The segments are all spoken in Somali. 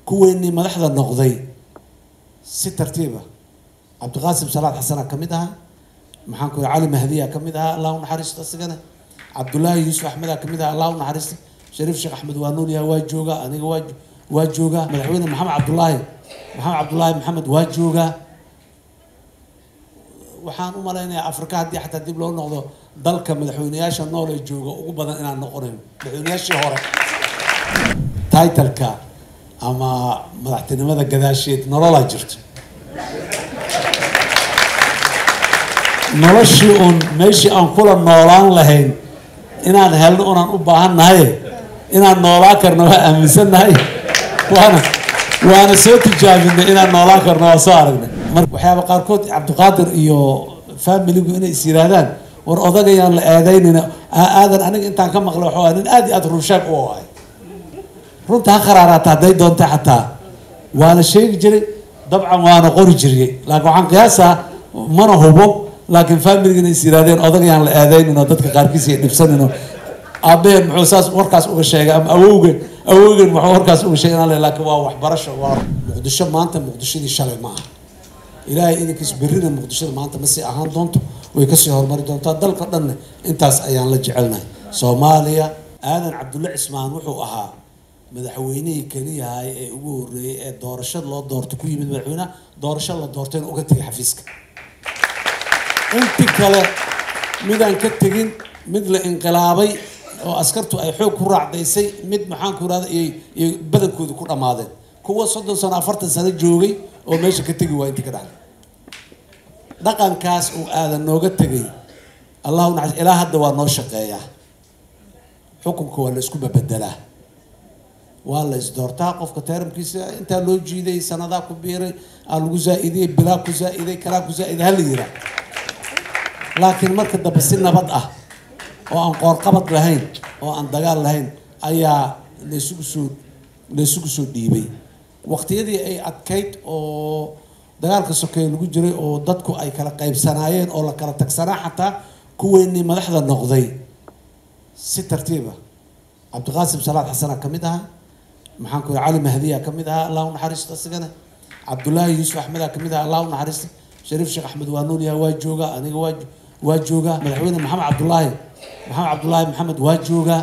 كويني مدحدا نقضي ست ترتيبه عبد القاسم صلاح حسن كمدها محنكو علي مهديه كمدها الله نحرست اسغنا عبد الله يوسف احمد كمدها الله نحرست شريف شيخ احمد وانون يا واجوغا انيغا واجوغا مدحوينه محمد عبد الله محمد واجوغا waxaan u maleynayaa Afrika hadii xataa dib loo noqdo dalka madaxweynayaasha nool ee jooga ugu badan inaan noqonayn madaxweynayaashii hore title-ka ama madaxtinimada gadaasheed nolol jirto noloshii on meeshii aan kula noolaan lahayn inaan helno oon u baahanahay inaan noolaan karno waa aaminsanahay waana soo tijaabinay inaan noolaan karno waa soo aragnay waxyaaba qaarkood Cabdiqaadir iyo family-gu inay isiraadaan war odagayaan la aadaynina aadan aniga intaan ka maqlay waxa aan aad iyo aad runshaag u ahay runta qaraarata haday doonta xataa waana sheegi jiray dabcan waana qori jiray laakiin waxaan qiyaasaa mana hubo laakiin family-gu inay isiraadeen odagayaan la aadaynina dadka qaarkiis ay dhibsanino aabeen muxuu saas warkaas uga sheegay ama awowgan wuxuu warkaas uga sheegay laakiin waa waxbarasho waa Muqdisho maanta Muqdishadii shalay ma aha إلهي إنك سبرنا مقدسة ما أنت مسي أهان دونتو ويكسي هرمري دونتو دل قدرنا إنتاس أيان لجعلنا صوماليا آذن عبد الله عثمان وحو أها مدحويني كني هاي أقول دور الشر لا دور تكوي من مدحوينا دور الشر لا دورتين وقتك حفيزك أنت كلا مدان كتجين مثل انقلابي وأسكرتوا أي حوك كرع ديسي مد محان كرا بدل كود كرة ماذا كوا صدق سنة فرت سنة جوجي وماشي كتجي وين تكره دقن كاس وآذن نوجت تجي الله نعز إله الدوار نوشقيا حكم كوال اسكوب بدله والله إصدار تاقف كتيرم كيس أنت لوجي ذي سنة ذا كبيرة الجزء ذي بلا جزء ذي كلا جزء ذي هل يرى لكن مركز ده بس إنه بدأ وأن قرقبت لهين وأن دجال لهين أيا لسوق سود ديبي وقتيدii ay adkayd oo dagaalka sokeeye lagu jiray oo dadku ay kala qaybsanaayeen oo la kala tagsanaa xataa kuweynii madaxda noqday si tartiiba عبد القاسم صلاح حسن كمدها محنكو علي مهديه كمدها الله نحرست اسغنا عبد الله يوسف احمد كمدها الله نحرست شريف شيخ احمد وانون يا واجوغا انيغا واجوغا مدحوينه محمد عبد الله محمد واجوغا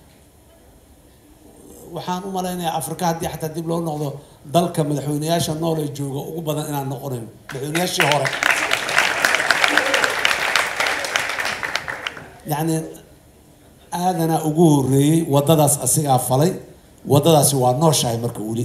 waxaan u maleynayaa Afrika hadii xataa dib loo noqdo dalka madaxweynayaasha nool ee jooga ugu badan inaan noqonayn madaxweynayaashii hore yani aadana ugu horeeyay wadadaas asiga falay wadadaasi waa nooshahay marka wali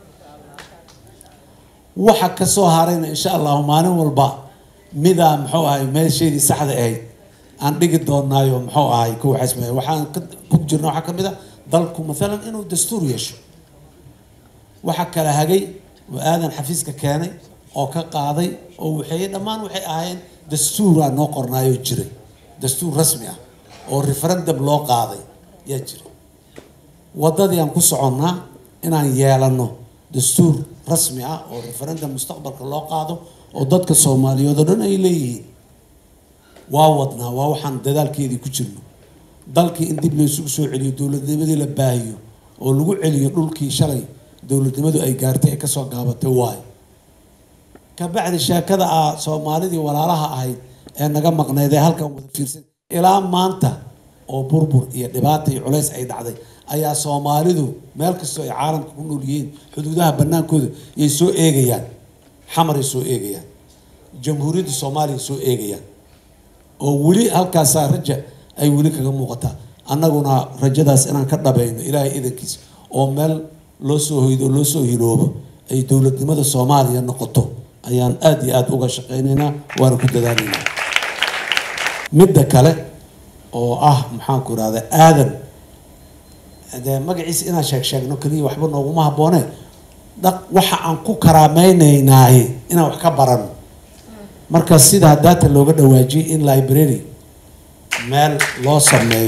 waxa ka soo harayna insha Allah maalin walba midaan muxuu ahay meesheedii saxda ahayd aan dhigi doonaayo muxuu ahay ku xismay waxaan ku jirnaa waxa kamid ah dalku مثلا إنه دستور يشو وحكى لهجي وآذن حفيزك كاني أو كقاضي أو وحيد أمان وحي أهين دستور نقرنا يجري دستور رسمي أو ريفرندم لو قاضي يجري وضد ينقص عنا إن يالنا دستور رسمي أو ريفرندم مستقبل لو قاضي أو ضد كصومالي ودرنا إليه واوضنا واوحن دال كيدي كجرنا dalkii in dib loo soo celiyo dawladnimadii la baahiyo oo lagu celiyo dhulkii shalay dawladnimadu ay gaartay ee ka soo gaabatay waay ka bacdi sheekada Soomaalidii walaalaha ahayd ee naga maqneeday halkan wada fiirsan ilaa maanta oo burbur iyo dhibaato iyo culays ay dhacday ayaa Soomaalidu meel kasta ay caalamka ku nool yihiin xuduudaha banaankooda ay soo eegayaan xamar ay soo eegayaan jamhuuriyadda Soomaaliya soo eegayaan oo wali halkaas raja ay wali kaga muuqata annaguna rajadaas inaan ka dhabayno ilaahay idankiis oo meel loo soo hoydo loo soo hiloobo ay dawladnimada Soomaaliya noqoto ayaan aad iyo aad uga shaqeynaynaa waan ku dadaalnaa midda kale oo maxaan ku raadey aadan magaciisa inaan sheegno kaliya waxba nooguma habboonay waxa aan ku karaameynaynaay inaan wax ka barano marka sida data looga dhawaajiyay in library meel loo sameeyo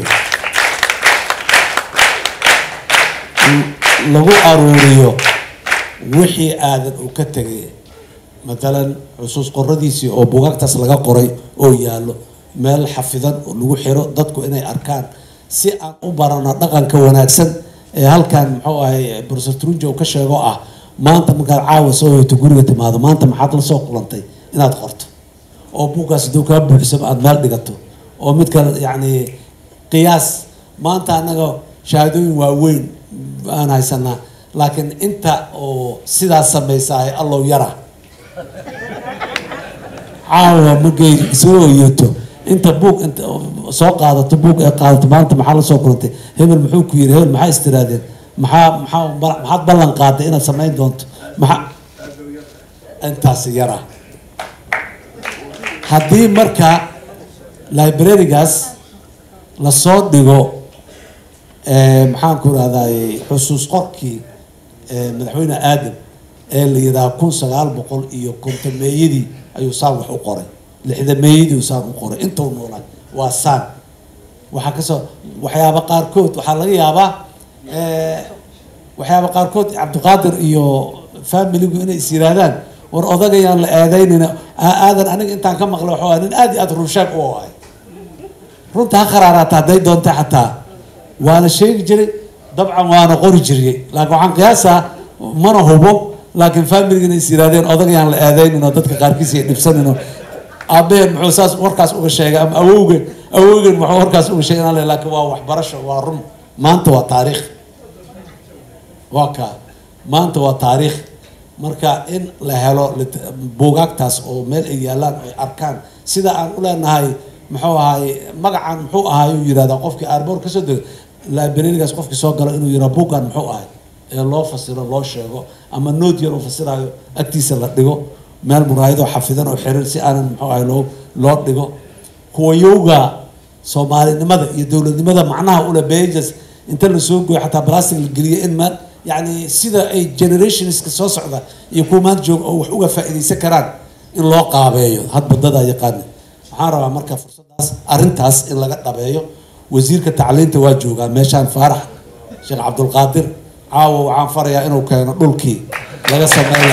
lagu aruuriyo wixii aadan uu ka tagay مثلا xusuus qoradiisii oo buugaagtaas laga qoray oo yaalo meel xafidan lagu xiro dadku inay arkaan si aan u barano dhaqanka wanaagsan هل كان محوها بروفيسور ترونجا وكشة ما أنت مقال عاوز سوي تقول لك هذا ما أنت محط لسوق لنتي إن هذا قرط أو بوكاس دوكا بحسب أدمال دقته أو مثل يعني قياس ما أنت أنا شاهدون وين أنا هيسنا لكن أنت أو سيدا سميساي الله يرى عاوة مجيء سوي يوتو أنت بوك أنت سوق هذا تبوك قالت ما أنت محل سوق لنتي هم المحوك كبير هم محا استرادين محا بلن قاطع أنا سمعين دونت محا أنت سيارة هذه مركا لايبراري جاس لصوت ديجو محان كور هذا حسوس قركي مدحونا آدم اللي إذا كون سجال بقول إيو كنت ميدي أيو صار وقري لحد ميدي وصار وقري أنتوا نولا واسان وحكسو وحيابا قاركوت وحلقي يابا وحيابا قاركوت عبد القادر إيو فاميلي إنه يصيران ورأضاق يان لآذين آذن أنا أنت كم مغلوح وأنا آدي أدرو شاك وواي runta qaraarata haday doonto xataa waana sheegi jiray dabcan waana qori jiray laakiin waxaan qiyaasaa mana hubo laakiin family-gana is yiraahdeen odagayaan la aadaynin oo dadka qaarkiis ay dhibsanino aabeen muxuu saas warkaas uga sheegay ama awowgeen muxuu warkaas uga sheegay laakiin waa waxbarasho waa run maanta waa taariikh waa maanta waa taariikh marka in la helo buugaagtaas oo meel ay yaalaan ay arkaan sida aan u leenahay محو هاي مقعد محو هاي يرادا قفك أربور كسد لا برينجاس قفك سوق إنه يربوكان محو هاي الله فسر الله شيء أما نود يرو فسر هاي أكتيس الله دقو مال مرايد وحفظنا وحرر سي أنا محو هاي لو دقو هو يوغا سومالي لماذا يدول لماذا معناها أولى بيجس أنت اللي سوق حتى براسك الجريه إن ما يعني سيدا أي جنريشنز كسوس عذا يكون ما تجو أو حوجة فائدة سكران إن الله قابيه هاد بدأ يقان عارف مركب فرصة أرنتاس إن لقى طبيعي وزير كتعليم توجهه مشان فرح شيخ عبد القادر عاو عن فريا إنه كان دولكي لقى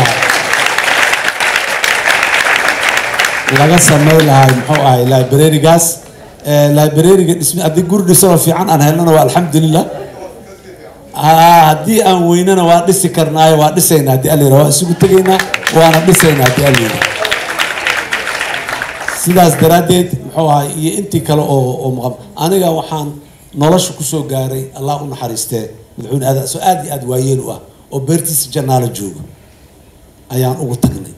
سمي لها محوها لايبراري جاس لايبراري اسمي أدي جورد سوا في عن أنا هلنا والحمد لله هدي أن ويننا وادس كرناي وادسينا دي اللي روا سوق تجينا وأنا دسينا دي اللي sidaas daraadeed muxuu ahaa iyo intii kale oo maqan aniga waxaan nolosha ku soo gaaray Allah u naxariistee madaxweyne aad iyo aad waayeel u ah oo beertiisa janaala joogo ayaan ugu tagnay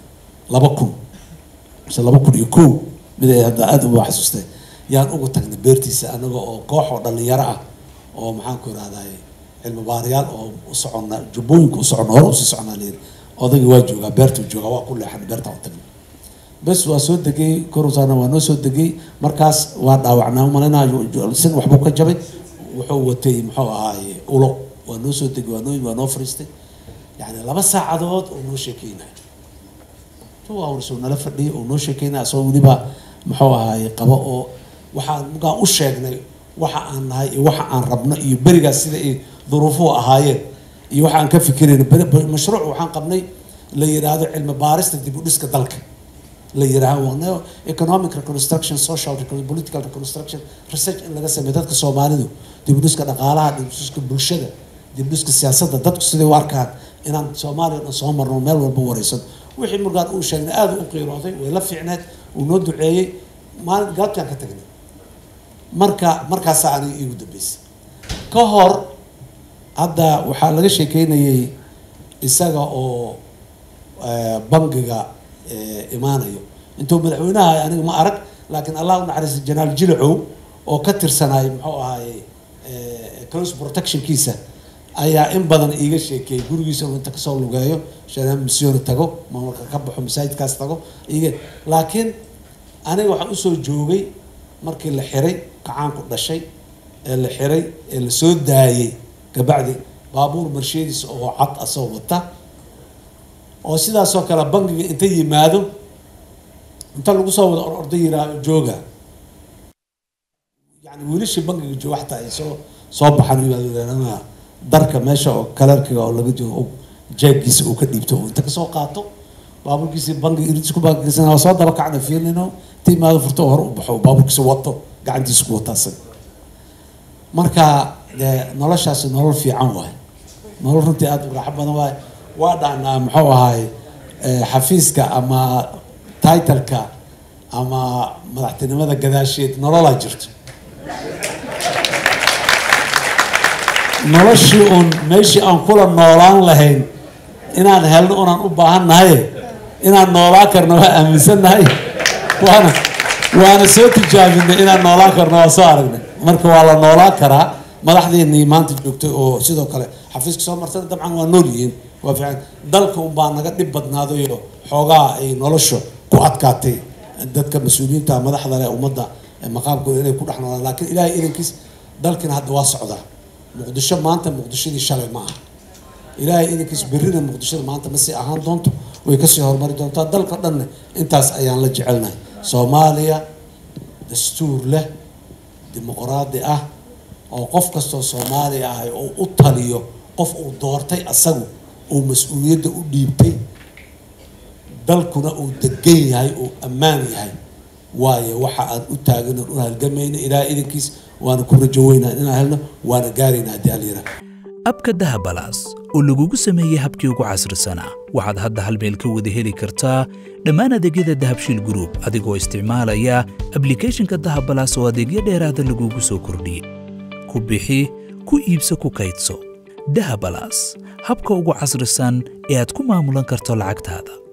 2000 mid ay hadda aad u xasuustay yaan ugu tagnay beertiisa anaga oo koox oo dhalinyaro ah oo maxaan ku raadaay cilmi baariyaal oo u socona jubooyinka u socona hor u sii socona leeyahay odayga waa jooga beertu jooga waa ku leexan beerta u tagnay بس واسود دقي كروسانا ونوسود دقي مركز وضعنا ومالنا سن وحبو كجبي وحوتي محو هاي أولو ونوسود دقي ونوفرستي يعني لما ساعدوت ونوشكينا تو أورسونا لفدي ونوشكينا أسوي دي با محو هاي قباء وحن مقا أشيكنا وحن هاي وحن ربنا يبرق السيدة ظروفه هاي وحن كفكرين مشروع وحن قبني اللي يرادو علم بارس تدي بودسك دلك اللي يراهو economic reconstruction social political reconstruction research in laga sameeyo dadka Soomaalidu dib u dhiska dhaqaalaha dib u dhiska bulshada dib u dhiska siyaasadda dadku sidii u arkaan inaan Soomaaliya soo marno meel walba wareysan wixii murqaad uu sheegnay aad u qiirooday way la fiicneed uu noo duceeyay maalin gaabtaan ka tagnay markaas aan igu dambeysay ka hor hadda waxaa laga sheekeynayay isaga oo bangiga إيمانيو أنتم مدحونها يعني ما أرك لكن الله نحرس الجنال جلعو أو كتر سنة محو هاي كلوس بروتكشن كيسة أي إن بدن إيجا شيء كي يقولوا يسوون تكسر لقايو عشان مسيون التجو ما هو كبحوا مساعد كاس تجو إيجا لكن أنا واحد أسوي جوجي مركي الحري كعان كل شيء الحري السود داي كبعد بابور مرشيدس أو عط أصوبته oo sidaas oo kala bangiga inta yimaado inta lagu soo wada ordayira jooga yani wiilish bangiga jooga xataa ay soo baxan yimaadana darka meesha oo kalarkiga oo laga joogo jeeggiisa uu ka dhiibto inta ka soo qaato baaburkiisa bangiga isku baagiisana soo daba kacna fiirnino tiimaado furto hor u baxo baaburkiisa wato gacantiisa ku wataasan marka noloshaas nolol fiican waay nolol runtii aad u raaxo badan waay waa dhahnaa muxuu ahaay xafiiska ama titleka ama madaxtinimada gadaasheed nololaa jirto noloshii uun meeshii aan kula noolaan lahayn inaan helno unaan u baahan nahay inaan noolaa karno waa aaminsannahay waana soo tijaabinay inaan noolaa karno waa soo aragnay marka waa la noolaa karaa madaxdeennii maanta joogtay oo sidoo kale xafiiska soo martay dabcan waa nool yihiin waa fiican dalka un baa naga dhib badnaaday iyo xoogaa ay nolosha ku adkaatay dadka mas-uuliyiinta madaxda leh ummadda maqaamkooda inay ku dhex noolaan laakiin ilaahay idankiis dalkina hadda waa socdaa muqdisho maanta muqdishadii shalay ma aha ilaahay idankiis berrina muqdishada maanta ma sii ahaan doonto way kasii horumari doontaa dalka dhanna intaas ayaan la jecelnahay soomaaliya dastuur leh dimuqraadi ah oo qof kastoo soomaali ah oo u taliyo qof uu doortay asagu uu mas-uuliyadda u dhiibtay dalkuna uu degan yahay uu ammaan yahay waayo waxa aan u taagana u halgamayna ilaahay idankiis waana ku rajo weynaa inaan helno waana gaaraynaa haddii aan yidhaah abka dahabalaas oo lagugu sameeyey habkii ugu casrisanaa waxaad hadda hal meel ka wada heli kartaa dhammaan adeegyada dahabshiil group adigoo isticmaalaya applicationka dahabalaas oo adeegyo dheeraada lagugu soo kordhiyey ku bixi ku iibso ku kaydso dahabalaas habka ugu casrisan ee aad ku maamulan karto lacagtaada